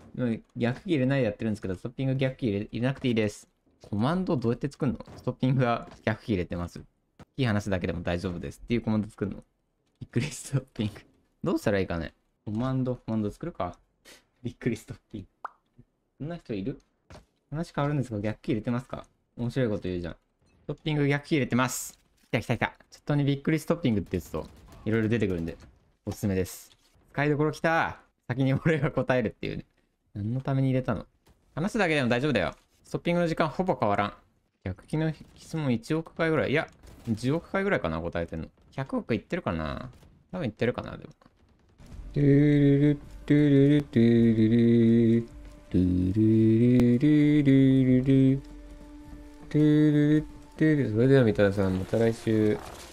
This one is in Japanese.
逆キー入れないでやってるんですけど、ストッピング逆キー入れなくていいです。コマンドどうやって作るの？ストッピングが逆キー入れてます。キー離すだけでも大丈夫ですっていうコマンド作るの？びっくりストッピング。どうしたらいいかね？コマンド作るか。びっくりストッピング。そんな人いる？話変わるんですが、逆キー入れてますか？面白いこと言うじゃん。ストッピング逆キー入れてます。来た来た来た。チャットにびっくりストッピングって言うと、いろいろ出てくるんで、おすすめです。使いどころ来た。先に俺が答えるっていうね。何のために入れたの？話すだけでも大丈夫だよ。ストッピングの時間ほぼ変わらん。逆キーの質問1億回ぐらい。いや、10億回ぐらいかな、答えてんの。100億いってるかな？多分いってるかな、でも。トゥルルトゥルルトゥルルトゥルルルルルルトゥルルトゥルル。それでは三田さん、また来週。